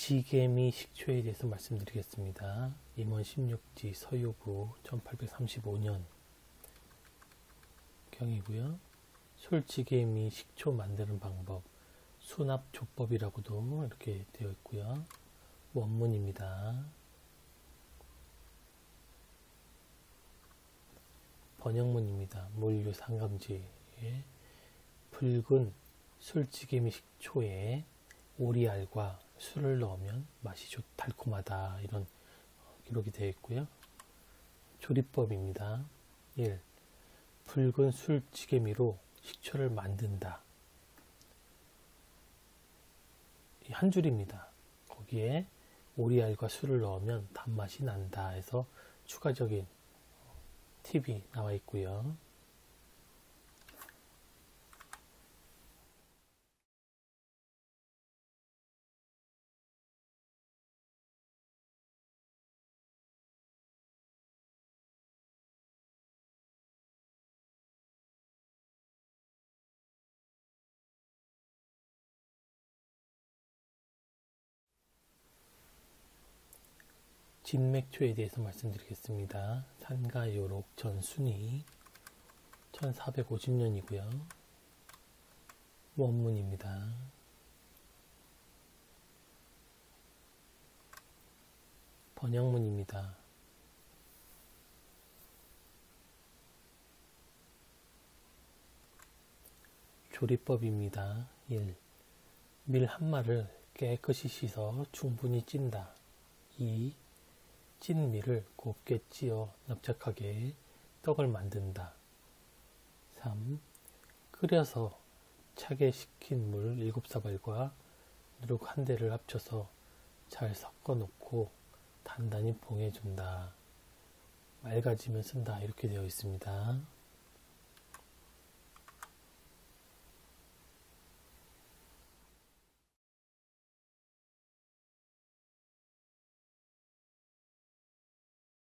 지개미 식초에 대해서 말씀드리겠습니다. 임원 16지 서유부 1835년 경이고요. 솔지개미 식초 만드는 방법, 수납조법이라고도 이렇게 되어 있고요. 원문입니다. 번역문입니다. 물류상감지에 붉은 솔지개미 식초에 오리알과 술을 넣으면 맛이 달콤하다, 이런 기록이 되어 있고요. 조리법입니다. 1. 붉은 술지개미로 식초를 만든다. 한 줄입니다. 거기에 오리알과 술을 넣으면 단맛이 난다 해서 추가적인 팁이 나와 있고요. 진맥초에 대해서 말씀드리겠습니다. 산가요록 전순이 1450년이고요. 원문입니다. 번역문입니다. 조리법입니다. 1. 밀 한 마를 깨끗이 씻어 충분히 찐다. 2. 찐 밀을 곱게 찧어 납작하게 떡을 만든다. 3. 끓여서 차게 식힌 물 7사발과 누룩 한 대를 합쳐서 잘 섞어 놓고 단단히 봉해준다. 맑아지면 쓴다. 이렇게 되어 있습니다.